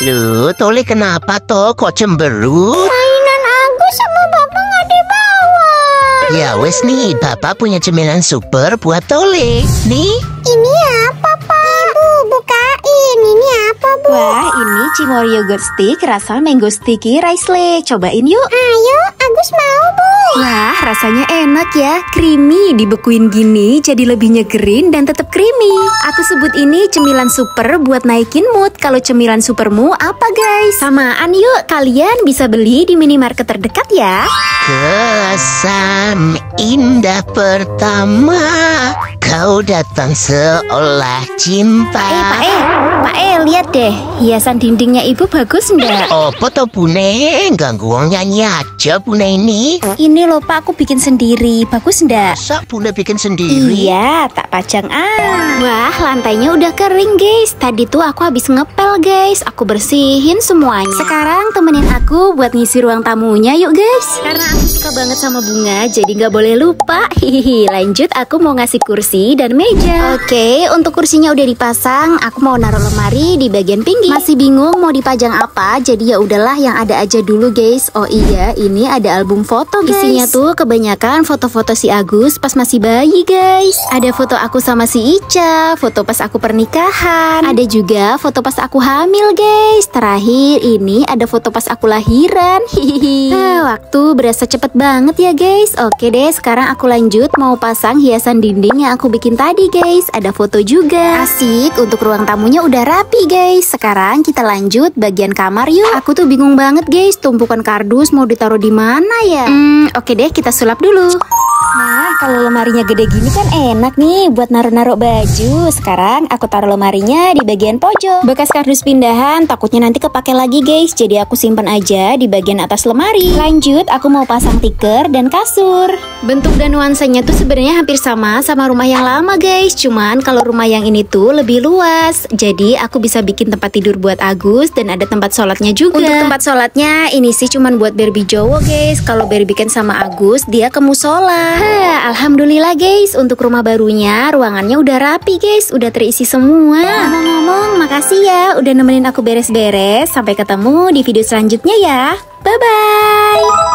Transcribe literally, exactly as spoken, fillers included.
Loh, Tole kenapa toh? Kok cemberut? Mainan aku sama bapak nggak dibawa. Ya wes nih, bapak punya cemilan super buat Tole. Nih. Ini apa, Pak? Ibu, bukain. Ini apa, Bu? Wah, ini Cimory yogurt stick rasa mango sticky rice lake. Cobain yuk. Ayo, Agus mau, Bu. Wah, rasanya enak ya. Creamy, dibekuin gini jadi lebih nyegerin dan tetap creamy. Aku sebut ini cemilan super buat naikin mood. Kalau cemilan supermu apa, guys? Samaan yuk, kalian bisa beli di minimarket terdekat ya. Kesan indah pertama, kau datang seolah cinta. Eh, Pak E, Pak E, lihat deh, hiasan dindingnya ibu bagus ndak? Oh, foto Bune, ganggu wong nyanyi aja Bune ini. Ini loh Pak, aku bikin sendiri, bagus ndak? Masa Bune bikin sendiri? Iya, tak pajang ah. Wah, lantainya udah kering guys. Tadi tuh aku habis ngepel guys. Aku bersihin semuanya. Sekarang temenin aku buat ngisi ruang tamunya yuk guys. Karena aku suka banget sama bunga, jadi nggak boleh lupa. Hihihi. Lanjut, aku mau ngasih kursi dan meja. Oke, untuk kursinya udah dipasang. Aku mau naruh lemari di bagian pinggir. Masih bingung mau dipajang apa? Jadi ya udahlah yang ada aja dulu guys. Oh iya, ini ada album foto guys. Isinya tuh kebanyakan foto-foto si Agus pas masih bayi guys. Ada foto aku sama si Ica, foto pas aku pernikahan. Ada juga foto pas aku hamil guys. Terakhir ini ada foto pas aku lahiran. Hihihi. Ah, waktu berasa cepet banget ya guys. Oke deh, sekarang aku lanjut mau pasang hiasan dinding yang aku bikin tadi guys. Ada foto juga. Asik, untuk ruang tamunya udah rapi guys. Sekarang kita lanjut bagian kamar yuk. Aku tuh bingung banget guys, tumpukan kardus mau ditaruh di mana ya? Hmm, oke deh, kita sulap dulu. Nah, kalau lemarinya gede gini kan enak nih buat naruh-naruh baju. Sekarang aku taruh lemarinya di bagian pojok. Bekas kardus pindahan takutnya nanti kepake lagi guys. Jadi aku simpan aja di bagian atas lemari. Lanjut, aku mau pasang tikar dan kasur. Bentuk dan nuansanya tuh sebenarnya hampir sama sama rumah yang lama guys. Cuman kalau rumah yang ini tuh lebih luas. Jadi aku bisa bikin tempat tidur buat Agus dan ada tempat sholatnya juga. Untuk tempat sholatnya ini sih cuman buat Barbie Jowo guys. Kalau Barbie Ken sama Agus dia ke musola. Alhamdulillah guys, untuk rumah barunya ruangannya udah rapi guys, udah terisi semua. Ngomong-ngomong, makasih ya udah nemenin aku beres-beres. Sampai ketemu di video selanjutnya ya. Bye-bye.